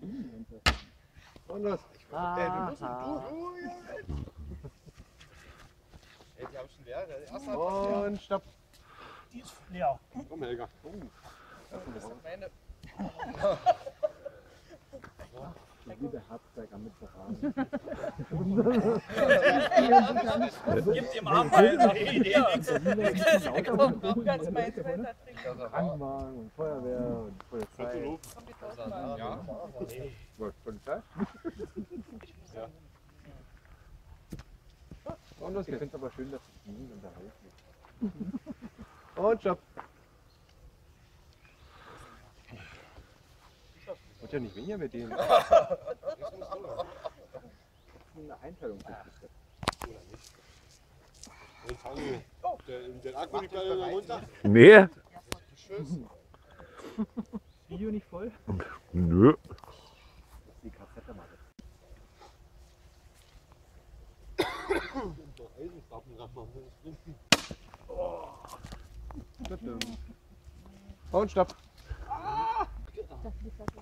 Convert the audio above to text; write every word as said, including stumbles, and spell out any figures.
Und los. Ey, du musst du. Ey, die haben schon leer. Der erste hat was leer. Und stopp. Die ist leer. Komm, Helga. Oh. Das ist meine. Liebe Herzberger mit verraten. Gib dem Arm mal nach hier. Ganz meins weiter trinken. Krankenwagen und Feuerwehr und Polizei. Kommt die tausendmal. Ja. Was, Polizei? Ja. Und los, ich finde es aber schön, dass es nie unterhalten. Und stopp. Und ja nicht weniger mit denen. Das ist eine Einteilung. Jetzt haben wir den, den Akku nicht gerade runter. Nee. Tschüss. Video nicht voll? Nö. Die Kassette mal. Und stopp.